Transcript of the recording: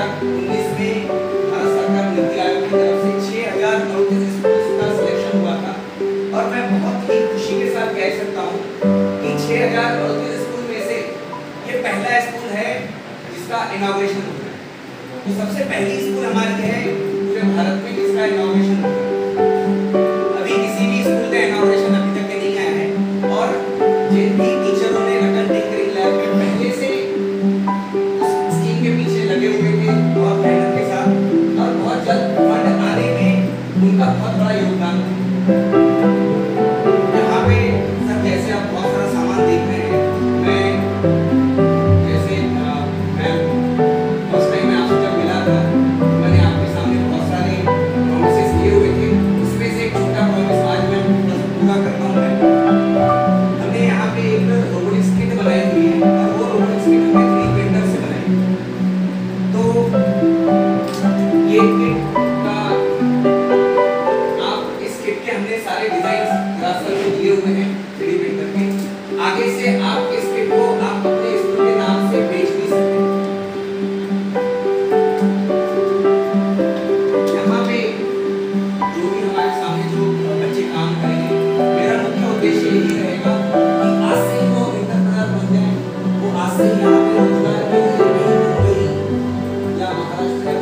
2019 में भारत सरकार नीति आयोग की तरफ से 6039 स्कूल्स का सिलेक्शन हुआ था और मैं बहुत ही खुशी के साथ कह सकता हूँ कि 6039 स्कूल में से ये पहला स्कूल है जिसका इनॉग्रेशन हुआ है। तो सबसे पहली स्कूल हमारी है पूरे भारत में जिसका इनॉग्रेशन हुआ है। अभी किसी भी स्कूल का इनॉग्रेशन अभी तक नहीं आया है और जिन भी टीचरों ने अटल टिंकरिंग लैब में पहले से उस स्कीम के पीछे लगे हुए थे बहुत मेहनत के साथ और बहुत जल्द फंड आने में उनका बहुत बड़ा योगदान है। यहाँ पे सर जैसे आप बहुत सारा सामान देख रहे हैं, मैं फर्स्ट टाइम मैं आपसे जब मिला था मैंने आपके सामने बहुत सारे प्रॉमिसेस किए हुए थे, उसमें से एक छोटा प्रॉमिस आज मैं पूरा करता हूँ। हमने यहाँ पे एक रोबोटिक्स किट बनाई हुई है और वो रोबोटिक्स किट हमने 3D प्रिंटर से बनाई है। तो ये किट का आप इस किट के हमने सारे डिजाइन रास्टर को दिए हुए हैं 3D प्रिंटर के। आगे से आप इस किट को आप अपने स्कूल के नाम से बेच भी सकते हैं। यहाँ पे जो भी हमारे सामने जो बच्चे काम करेंगे, मेरा मुख्य उद्देश्य यही रहेगा कि आज से ही वो एंटरप्रेन्योर बन जाए, वो आज से ही यहाँ पे रोजगार के लिए नहीं मुंबई या महाराष्ट्र